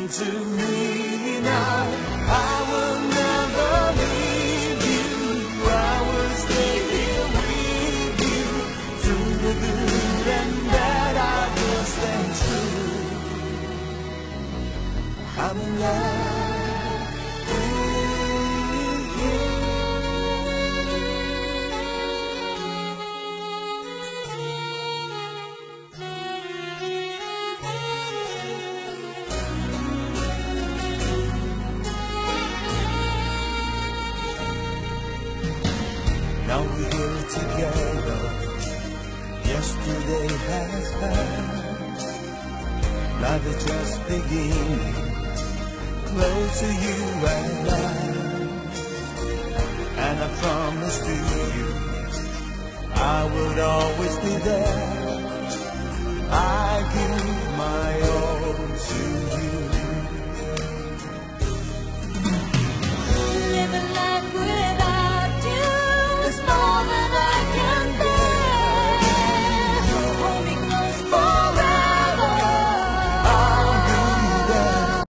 come to me now. I will never leave you. I will stay here with you. Through the good and bad, I will stay true. I'm in love with you. Now we're here together. Yesterday has passed. Life is just beginning. Close to you at last. And I promise to you I would always be there.